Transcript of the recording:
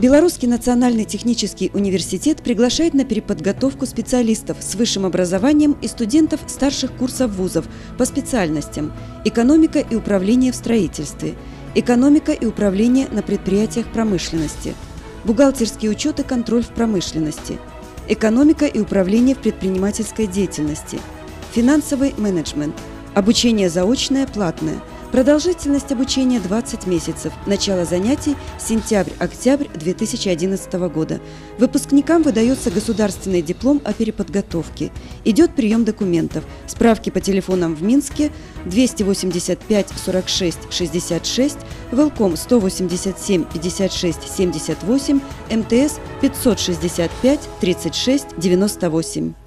Белорусский национальный технический университет приглашает на переподготовку специалистов с высшим образованием и студентов старших курсов вузов по специальностям «Экономика и управление в строительстве», «Экономика и управление на предприятиях промышленности», «Бухгалтерский учет и контроль в промышленности», «Экономика и управление в предпринимательской деятельности», «Финансовый менеджмент», обучение заочное, платное. Продолжительность обучения 20 месяцев. Начало занятий сентябрь-октябрь 2011 года. Выпускникам выдается государственный диплом о переподготовке. Идет прием документов. Справки по телефонам в Минске 285 46 66, Велком 187 56 78, МТС 565 36 98.